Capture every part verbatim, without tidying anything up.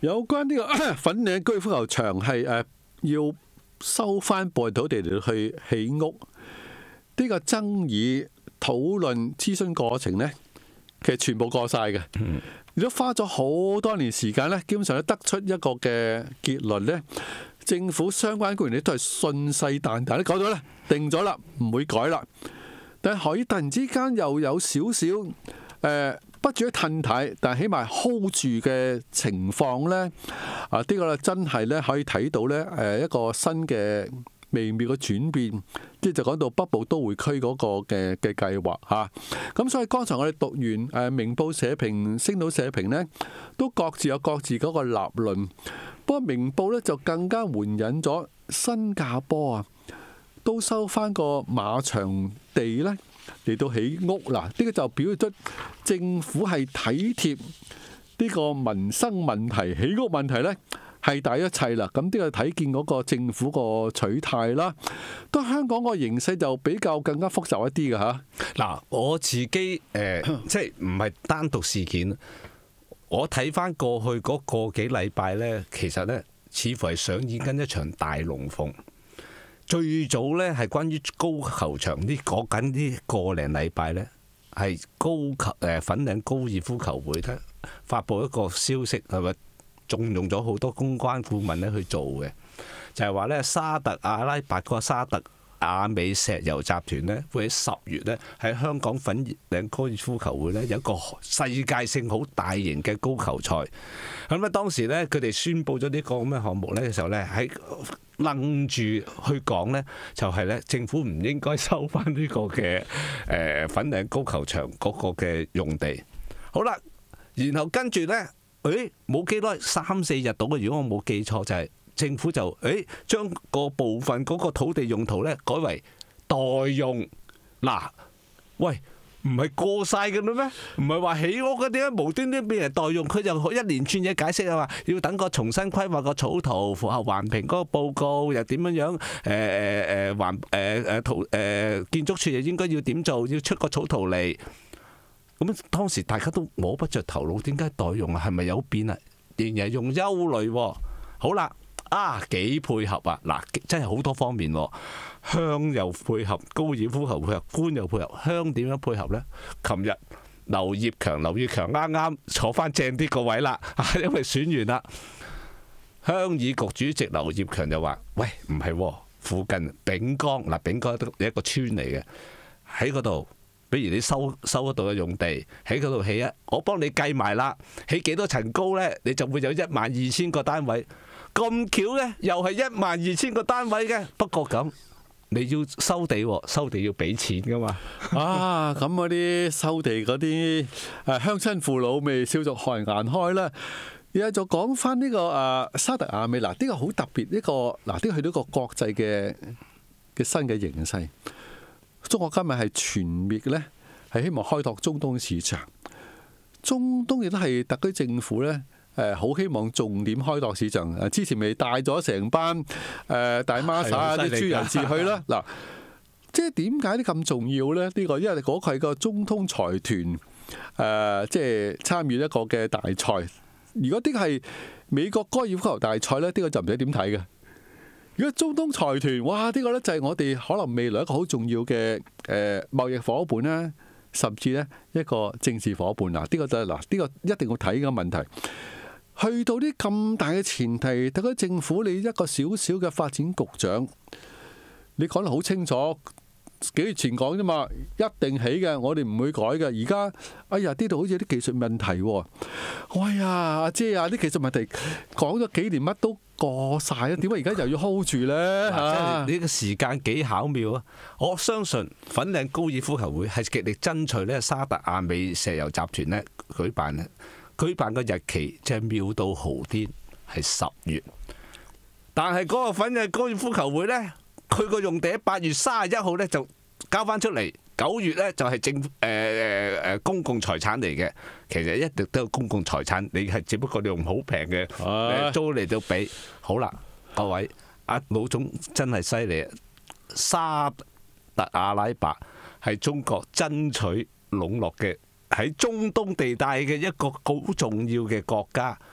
有關呢個粉嶺高爾夫球場係誒要收翻部分土地嚟去起屋，呢個爭議討論諮詢過程呢，其實全部過晒嘅，亦都花咗好多年時間呢，基本上都得出一個嘅結論呢，政府相關官員咧都係信誓旦旦，都講咗咧，定咗啦，唔會改啦。但係可以突然之間又有少少誒不至於褪軚，但係起碼 hold 住嘅情況咧，啊呢個咧真係咧可以睇到咧誒一個新嘅微妙嘅轉變，即係就講到北部都會區嗰個嘅嘅計劃嚇。咁所以剛才我哋讀完誒明報社評、星島社評咧，都各自有各自嗰個立論。不過明報咧就更加援引咗新加坡啊，都收翻個馬場地咧嚟到起屋嗱，呢個就表現出政府係體貼呢個民生問題，起屋問題咧係大一切啦。咁呢個睇見嗰個政府個取態啦，都香港個形勢就比較更加複雜一啲嘅嚇。 嗱，我自己誒、呃、即係唔係單獨事件。我睇翻過去嗰個幾禮拜呢，其實呢似乎係上演緊一場大龍鳳。最早呢係關於高球場啲講緊啲個零禮拜呢，係高球誒粉嶺高爾夫球會呢發布一個消息，係咪仲用咗好多公關顧問呢去做嘅？就係話呢沙特阿拉伯個沙特亞美石油集團咧，會喺十月咧喺香港粉嶺高爾夫球會咧有一個世界性好大型嘅高球賽。咁咧當時咧佢哋宣佈咗呢個咁嘅項目咧嘅時候咧，喺愣住去講咧，就係咧政府唔應該收翻呢個嘅誒粉嶺高球場嗰個嘅用地。好啦，然後跟住咧，誒冇幾耐三四日到嘅，如果我冇記錯就係、是。政府就誒將個部分嗰個土地用途咧改為代用。嗱，喂，唔係過晒嘅啦咩？唔係話起屋嗰啲咧無端端變成代用，佢就一連串嘢解釋啊嘛，要等個重新規劃個草圖符合環評嗰個報告，又點樣樣誒誒誒環誒誒圖誒建築署又應該要點做，要出個草圖嚟。咁當時大家都摸不着頭腦，點解代用啊？係咪有變啊？仍然係用憂慮喎。好啦。啊，幾配合啊！嗱，真係好多方面喎，鄉又配合，高爾夫球配合，官又配合。鄉點樣配合呢？琴日劉業強，劉業強啱啱坐翻正啲個位啦，因為選完啦。鄉議局主席劉業強就話：喂，唔係，附近丙江嗱，丙江都係一個村嚟嘅，喺嗰度，比如你收收嗰度嘅用地，喺嗰度起啊，我幫你計埋啦，起幾多層高呢？你就會有一萬二千個單位。咁巧嘅，又係一萬二千個單位嘅。不過咁，你要收地，收地要俾錢噶嘛？ 啊，咁嗰啲收地嗰啲誒鄉親父老咪笑逐寒顏開啦。然後就講翻呢個誒沙特亞美嗱，呢個好特別，呢個嗱，呢個去到一個國際嘅嘅新嘅形勢。中國今日係全面咧，係希望開拓中東市場。中東亦都係特區政府咧。誒好希望重點開拓市場。誒之前咪帶咗成班誒大媽撒啲專人士去啦。嗱，即係點解啲咁重要咧？呢個因為嗰個係個中通財團誒，即係參與一個嘅大賽。如果呢個係美國高爾夫球大賽咧，呢個就唔使點睇嘅。如果中東財團，哇！呢個咧就係我哋可能未來一個好重要嘅誒貿易夥伴啦，甚至咧一個政治夥伴。嗱，呢個就係嗱，呢個一定要睇嘅問題。去到啲咁大嘅前提，特區政府你一個小小嘅發展局長，你講得好清楚，幾月前講啫嘛，一定起嘅，我哋唔會改嘅。而家，哎呀，呢度好似有啲技術問題喎。哎呀，阿姐啊，啲技術問題講咗幾年乜都過晒啊，點解而家又要 hold 住呢？ 嚇，呢個時間幾巧妙啊！我相信粉嶺高爾夫球會係極力爭取咧沙特亞美石油集團咧舉辦咧。舉辦個日期即係妙到豪癲，係十月。但係嗰個粉嶺高爾夫球會呢，佢個用地喺八月三十一號呢就交翻出嚟，九月呢就係政誒誒誒公共財產嚟嘅。其實一直都係公共財產，你係只不過你用好平嘅租嚟到俾。好啦，各位，阿老總真係犀利啊！沙特阿拉伯係中國爭取籠絡嘅。喺中東地帶嘅一個好重要嘅國家，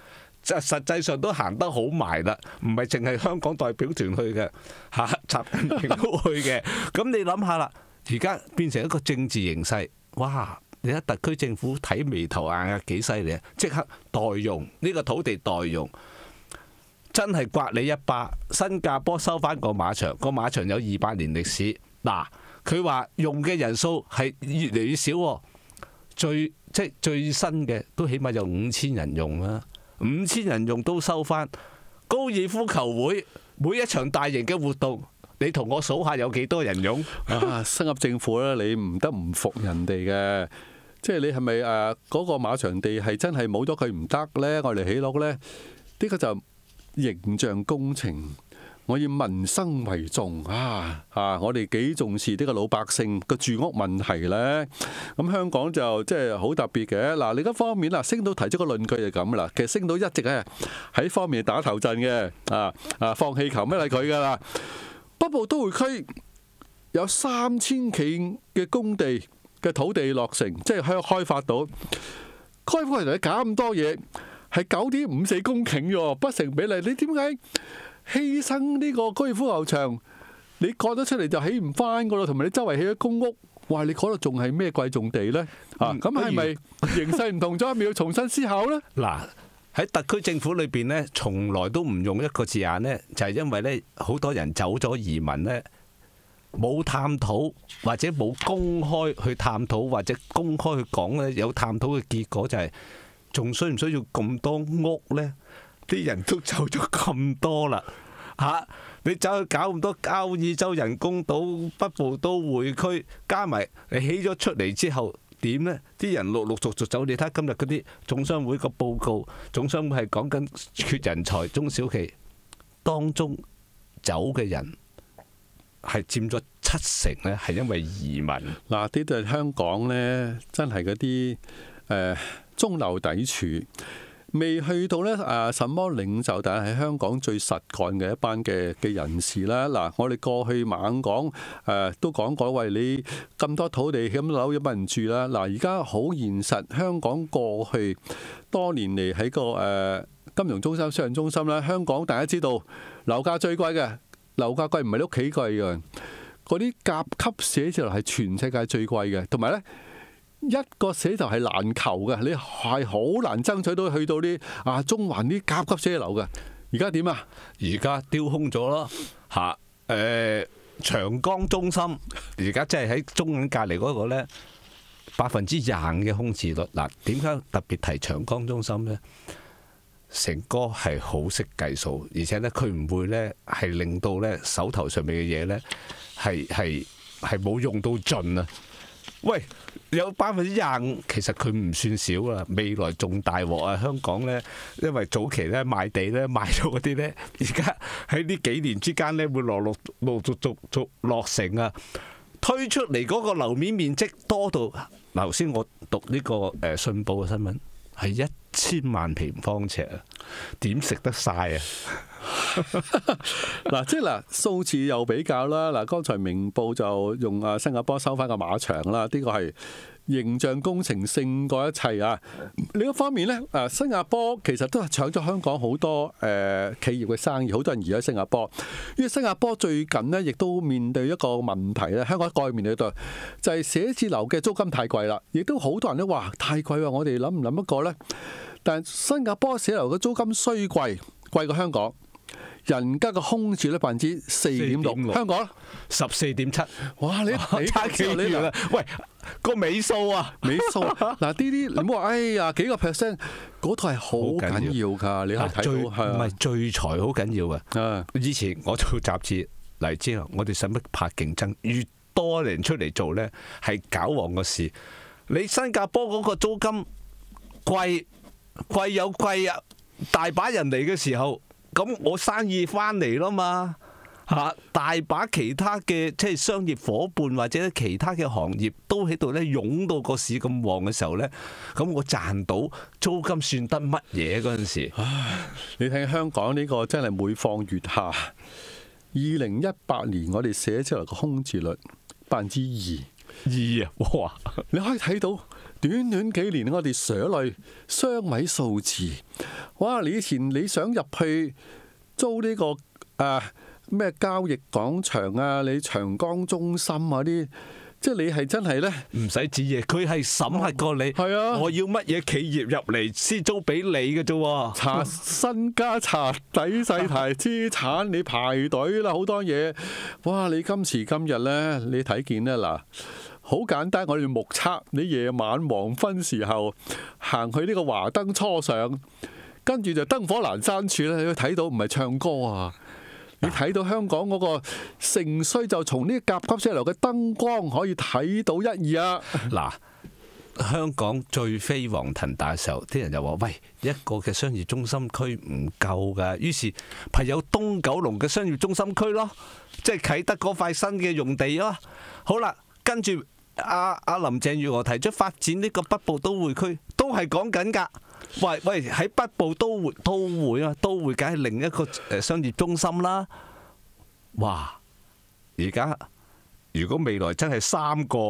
實實際上都行得好埋啦，唔係淨係香港代表團去嘅嚇，習近平都去嘅。咁你諗下啦，而家變成一個政治形勢，哇！你睇特區政府睇眉頭眼額幾犀利啊！即刻代用呢個土地代用，真係刮你一巴。新加坡收翻個馬場，個馬場有二百年歷史。嗱，佢話用嘅人數係越嚟越少喎，最即係最新嘅都起碼有五千人用啦，五千人用都收翻。高爾夫球會每一場大型嘅活動，你同我數下有幾多人用？ 啊，新加坡政府咧，你唔得唔服人哋嘅，即係你係咪誒嗰個馬場地係真係冇咗佢唔得呢？我哋起樓呢，呢個就形象工程。我以民生為重啊！啊，我哋幾重視呢個老百姓個住屋問題呢。咁香港就即係好特別嘅。嗱，另一方面啦，星島提出個論據就咁啦。其實星島一直係喺方面打頭陣嘅，啊啊放氣球咩係佢噶啦。北部都會區有三千頃嘅工地嘅土地落成，即係開開發到。開發人哋搞咁多嘢，係九點五四公頃喎，不成比例。你點解犧牲呢個高爾夫球場？你割咗出嚟就起唔翻噶咯，同埋你周圍起咗公屋，哇！你嗰度仲係咩貴重地呢？啊，咁係咪形勢唔同咗，咪要重新思考呢？ 嗱，喺特區政府裏邊呢，從來都唔用一個字眼呢，就係因為呢好多人走咗移民呢，冇探討或者冇公開去探討或者公開去講呢，有探討嘅結果就係仲需唔需要咁多屋呢？啲人都走咗咁多啦，嚇！你走去搞咁多交椅洲人工島、北部都會區，加埋你起咗出嚟之後點呢？啲人陸陸續續走，你睇今日嗰啲總商會個報告，總商會係講緊缺人才，中小企當中走嘅人係佔咗七成呢，係因為移民。 嗱，啲都係香港呢，真係嗰啲誒中流砥柱。未去到咧誒什麼領袖，但係喺香港最實幹嘅一班嘅嘅人士啦。嗱，我哋過去猛講誒都講過，喂，你咁多土地咁樓有乜人住啦？嗱，而家好現實，香港過去多年嚟喺個誒金融中心、商業中心啦，香港大家知道樓價最貴嘅，樓價貴唔係你屋企貴嘅，嗰啲甲級寫字樓係全世界最貴嘅，同埋咧。一個寫就係難求嘅，你係好難爭取到去到啲啊中環啲甲級寫樓嘅。而家點啊？ 而家丟空咗咯嚇！誒長江中心而家即係喺中銀隔離嗰個咧，百分之廿五嘅空置率。嗱，點解特別提長江中心咧？成哥係好識計數，而且咧佢唔會咧係令到咧手頭上面嘅嘢咧係係係冇用到盡啊！喂，有百分之廿五，其實佢唔算少啦。未來仲大鑊啊！香港咧，因為早期咧賣地咧賣咗嗰啲咧，而家喺呢幾年之間咧會陸陸陸續續續落成啊！推出嚟嗰個樓面面積多到，頭先我讀呢個誒信報嘅新聞係一千萬平方尺啊，點食得晒啊？ 嗱，即係嗱，數字又比較啦。嗱，剛才明報就用啊新加坡收翻個馬場啦，呢個係形象工程勝過一切啊。另一方面咧，誒新加坡其實都係搶咗香港好多誒企業嘅生意，好多人移咗新加坡。因為新加坡最近呢，亦都面對一個問題咧，香港過去面對到就係寫字樓嘅租金太貴啦，亦都好多人都話太貴喎，我哋諗唔諗一個咧？但新加坡寫樓嘅租金雖貴，貴過香港。人家嘅空置率百分之四點六，香港十四點七。 哇！你你差幾遠啊？喂，個尾數啊， 尾數嗱呢啲你唔好話，哎呀幾個 percent 嗰度係好緊要㗎，你係睇到係唔係聚財好緊要嘅。 啊！ 以前我做雜誌嚟之後，我哋使乜怕競爭？越多人出嚟做咧，係搞旺個事。你新加坡嗰個租金貴貴有貴啊，大把人嚟嘅時候。咁我生意翻嚟啦嘛嚇，大把其他嘅即係商業夥伴或者其他嘅行業都喺度咧湧到個市咁旺嘅時候咧，咁我賺到租金算得乜嘢嗰陣時？ 唉，你睇香港呢個真係每況愈下。二零一八年我哋寫出嚟個空置率百分之二， 二啊！哇！ 你可以睇到短短幾年我哋上嚟雙位數字，哇！你以前你想入去租呢、這個誒咩、啊、交易廣場啊，你長江中心嗰啲。即係你係真係咧， 唔使指嘢，佢係審核過你。 係啊， 我要乜嘢企業入嚟先租俾你嘅啫喎。 查身家、查底細題資產，你排隊啦，好多嘢。哇！你今時今日咧，你睇見咧嗱，好簡單，我哋目測你夜晚黃昏時候行去呢個華燈初上，跟住就燈火闌珊處咧，你會睇到唔係唱歌啊！你睇到香港嗰個盛衰，就從呢個甲級寫樓嘅燈光可以睇到一二啊！ 嗱，香港最飛黃騰達嘅時候，啲人就話：喂，一個嘅商業中心區唔夠㗎，於是係有東九龍嘅商業中心區咯，即係啟德嗰塊新嘅用地咯。好啦，跟住阿阿林鄭月娥提出發展呢個北部都會區，都係講緊㗎。喂喂，喺北部都會都會啊，都會梗係另一個誒商業中心啦。哇！而家如果未來真係三個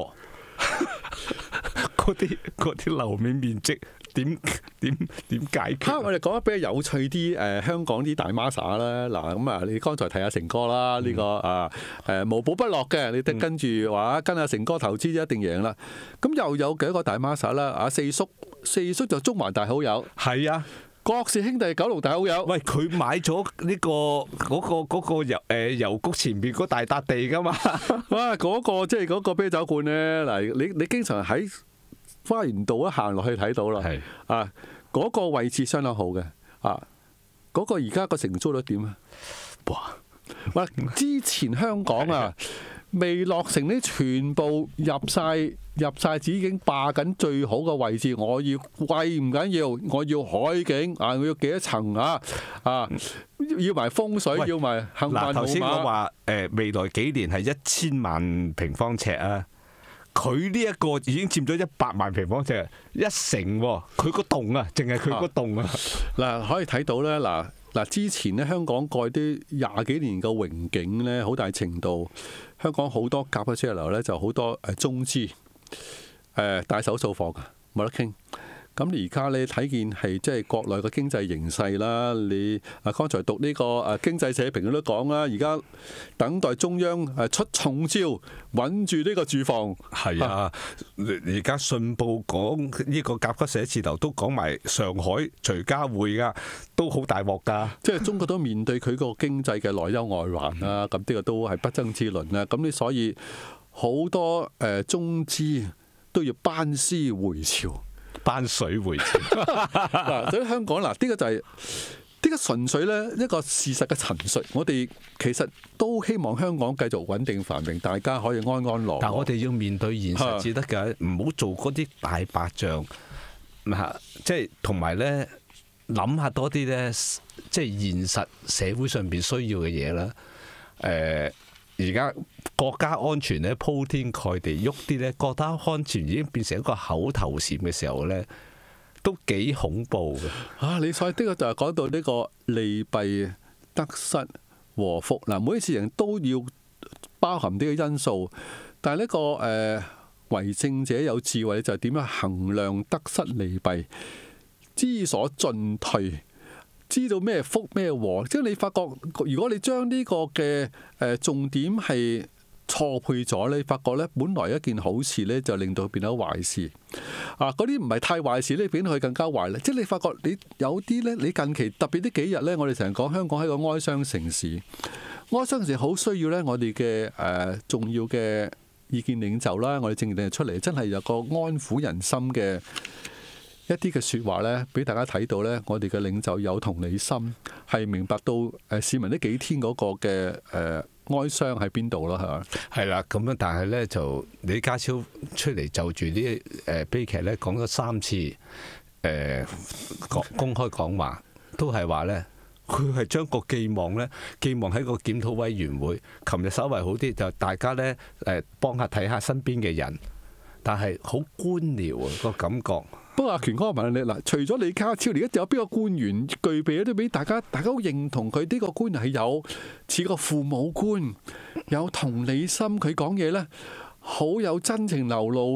嗰啲嗰啲樓面面積點點點解決？ 哈！我哋講得比較有趣啲誒，香港啲大孖沙啦。嗱咁啊，你剛才提阿成哥啦，呢、這個啊誒無寶不落嘅，你得跟住話跟阿成哥投資就一定贏啦。咁又有幾個大孖沙啦？啊四叔。四叔就中環大好友， 係啊， 郭氏兄弟九龍大好友。 喂，佢買咗呢、這個嗰、那個嗰、那個郵誒郵局前邊嗰大笪地噶嘛？ 哇！嗰、那個即係嗰個啤酒館咧，嗱，你你經常喺花園道一行落去睇到啦，係啊，嗰、那個位置相當好嘅啊，嗰、那個而家個承租率點啊？哇！哇！之前香港啊。未落成呢，全部入晒入晒紙，已經霸緊最好嘅位置。我要貴唔緊要，我要海景啊！我要幾多層啊？啊！要埋風水，要埋幸運號碼。嗱，頭先我話誒未來幾年係一千萬平方尺啊，佢呢一個已經佔咗一百萬平方尺，一成喎。佢個棟啊，淨係佢個棟啊。嗱， 可以睇到咧，嗱嗱之前咧，香港過去啲廿幾年嘅榮景咧，好大程度。香港好多甲級寫樓咧，就好多誒中資誒大手掃貨㗎，冇得傾。咁而家你睇見係即係國內嘅經濟形勢啦，你啊剛才讀呢個誒經濟社評都講啦，而家等待中央誒出重招，穩住呢個住房。 係啊，而家信報講呢個甲級寫字樓都講埋上海徐家匯㗎，都好大鑊㗎。 即係中國都面對佢個經濟嘅內憂外患啦，咁呢個都係不爭之論啦。咁你所以好多誒中資都要班師回朝。 班水回潮嗱，所以香港嗱，呢、這個就係、是、呢、這個純粹咧一個事實嘅陳述。我哋其實都希望香港繼續穩定繁榮，大家可以安安樂樂。 但我哋要面對現實至得㗎，唔好做嗰啲大白象。嚇，即係同埋咧諗下多啲咧，即係現實社會上邊需要嘅嘢啦。誒、呃。而家國家安全咧鋪天蓋地喐啲咧，國家安全已經變成一個口頭禪嘅時候咧，都幾恐怖嘅。 啊，你所以呢個就係講到呢個利弊得失禍福嗱，每件事情都要包含呢個因素，但係呢、這個誒為、呃、政者有智慧就係點樣衡量得失利弊，知所進退。知道咩福咩禍，即係你發覺，如果你將呢個嘅誒重點係錯配咗，你發覺咧，本來一件好事咧，就令到變咗壞事。啊，嗰啲唔係太壞事咧，變到佢更加壞咧。即係你發覺你有啲咧，你近期特別呢幾日咧，我哋成日講香港係個哀傷城市，哀傷城市好需要咧，我哋嘅誒重要嘅意見領袖啦，我哋政治出嚟，真係有個安撫人心嘅。一啲嘅説話咧，俾大家睇到咧，我哋嘅領袖有同理心，係明白到誒市民呢幾天嗰個嘅誒哀傷喺邊度咯，係嘛？ 係啦，咁樣但係咧就李家超出嚟就住啲誒悲劇咧講咗三次誒講公開講話，都係話咧佢係將個寄望咧寄望喺個檢討委員會。琴日稍為好啲，就大家咧誒幫下睇下身邊嘅人，但係好官僚啊個感覺。 不過阿權哥問你嗱，除咗李家超，而家仲有邊個官員具備一啲俾大家，大家都認同佢呢個官員係有似個父母官，有同理心，佢講嘢咧好有真情流露，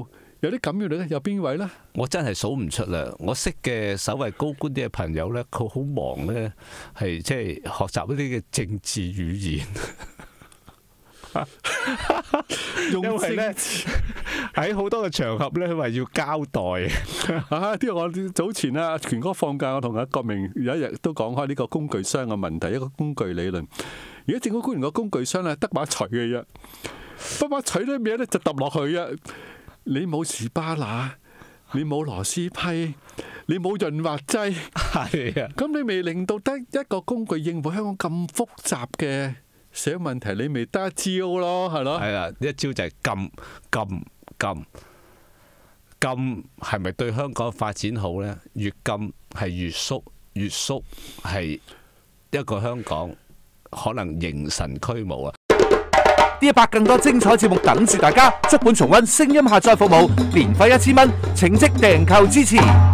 有啲咁樣嘅，有邊位咧？ 我真係數唔出啦！我識嘅稍為高官啲嘅朋友咧，佢好忙咧，係即係學習一啲嘅政治語言。因為咧喺好多嘅場合咧，佢話要交代啊！啲我早前啊，權哥放假，我同阿郭明有一日都講開呢個工具箱嘅問題，一個工具理論。而家政府官員個工具箱咧，得把錘嘅啫，得把錘咧咩咧就揼落去啊！你冇士巴拿，你冇螺絲批，你冇潤滑劑， 係啊， 咁你未令到得一個工具應付香港咁複雜嘅社會問題，你咪得一招咯，係咯？ 係啦，一招就係禁禁禁禁，係咪對香港發展好咧？越禁係越縮，越縮係一個香港可能形神俱無啊！ D 一百更多精彩節目等住大家，足本重溫聲音下載服務，年費一千蚊，請即訂購支持。